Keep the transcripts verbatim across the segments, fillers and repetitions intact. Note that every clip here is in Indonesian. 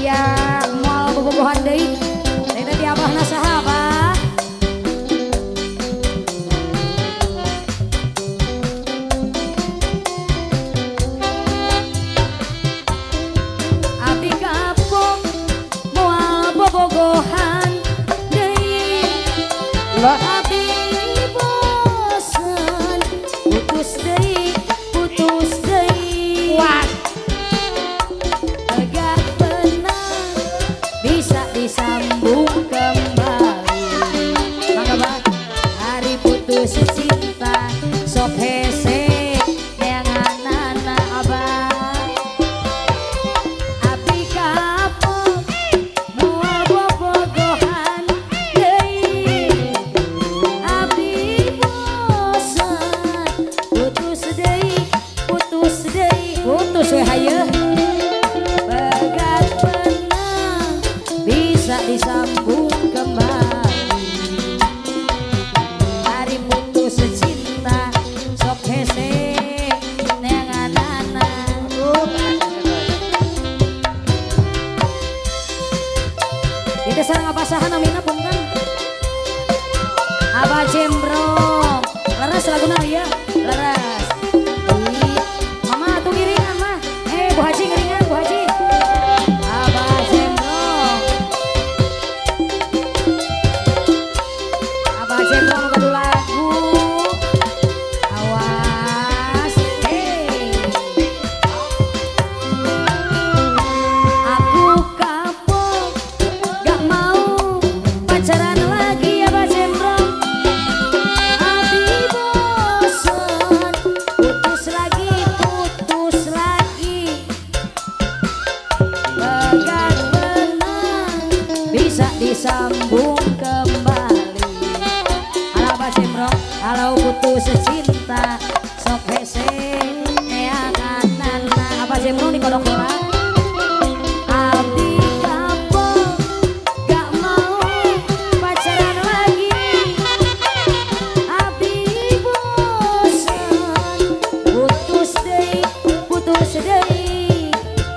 Aya moal bobogohan deui. Teh di abahna saha, Pak? Abdi kapung moal bobogohan deui. Abdi bosen putus deui, putus deui. Wah. Agak tenang bisa disambung kembali. Mangga Bang, hari putus cinta sok hese neanganana abah. Abdi kapung moal bobogohan deui. Abdi bosen putus deui, putus deui, putus we hayeun. Bagat tenang bisa disambung kembali. Hari putus cinta sok hese neanganana. Itu sareng apasahan namina punten. Abah Jembrong. Leres laguna ieu, leres. Ih, Mama atuh ngiringan mah. Eh, Bu Haji ngiringan, Bu Haji. Abah Jembrong. Abah Jembrong ngadu lagu. Awas, hey. Aku kapok, gak mau pacaran lagi Abah Jembrong. Abdi bosen, putus lagi, putus lagi. Bagat benang bisa disambung kembali. Halo Abah Jembrong, halo putus cinta sok hese neanganana. Abah Jembrong di kodok bola. Abdi kapok gak mau pacaran lagi. Abdi bosen putus deui, putus deui.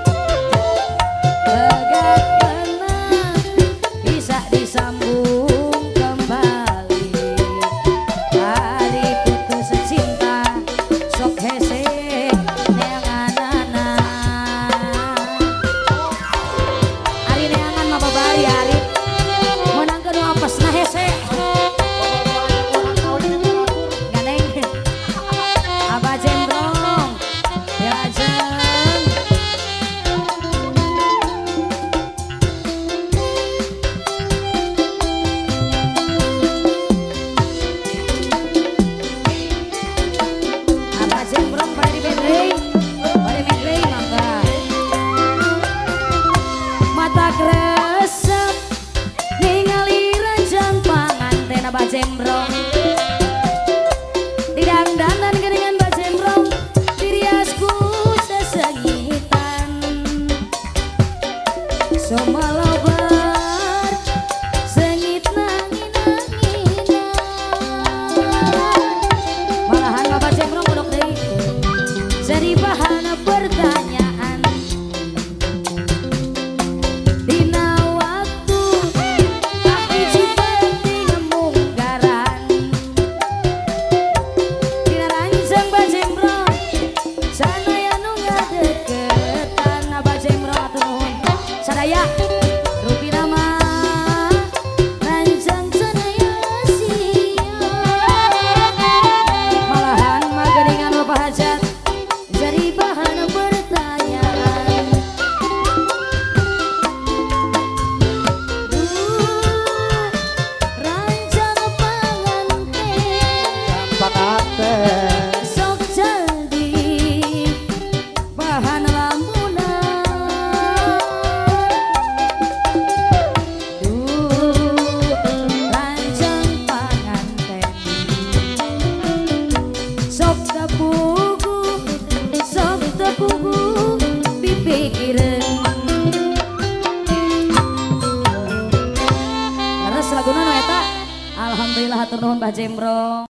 Bagat tenang bisa disambung kembali. Hari putus cinta sok hese neanganana. Ari neangan mah babari ari. Menang ke nu apesna hese. Ganeng. Abah Jembrong. Diajeng. Abah Jembrong pada di bedreng, pada bedreng mangga. Mata kresep ningali ranjang panganten Abah Jembrong. Didangdanan geuningan Abah Jembrong, diriasku sesengitan. Somalobar sengit nangin-nanginan. Malahan Abah Jembrong kodok deui jadi bahan pertanyaan. Dina waktu tapi penting munggaran. Dina ranjang Abah Jembrong sanaya nu ngadeukeutan. Abah Jembrong atuh nuhun sadaya rupi nama ranjang sanaya sia. Malahan mah geuningan Bapak Hajat jadi bahan pertanyaan. Duh, ranjang panganten sok jadi bahan lamunan. Duh, ranjang panganten sok tepugu, sok tepugu pipikireun. Leres laguna nu eta. Alhamdulillah hatur nuhun Mbah Jembrong.